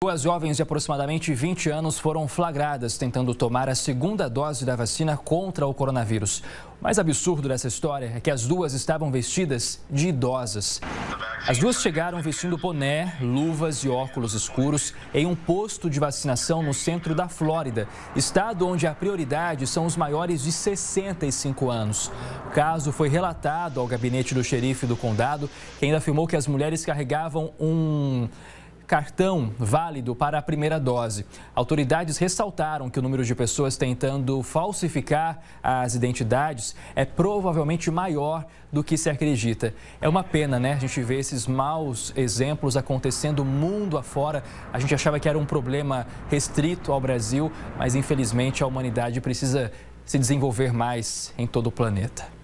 Duas jovens de aproximadamente 20 anos foram flagradas tentando tomar a segunda dose da vacina contra o coronavírus. O mais absurdo dessa história é que as duas estavam vestidas de idosas. As duas chegaram vestindo boné, luvas e óculos escuros em um posto de vacinação no centro da Flórida, estado onde a prioridade são os maiores de 65 anos. O caso foi relatado ao gabinete do xerife do condado, que ainda afirmou que as mulheres carregavam um cartão válido para a primeira dose. Autoridades ressaltaram que o número de pessoas tentando falsificar as identidades é provavelmente maior do que se acredita. É uma pena, né? A gente vê esses maus exemplos acontecendo mundo afora. A gente achava que era um problema restrito ao Brasil, mas infelizmente a humanidade precisa se desenvolver mais em todo o planeta.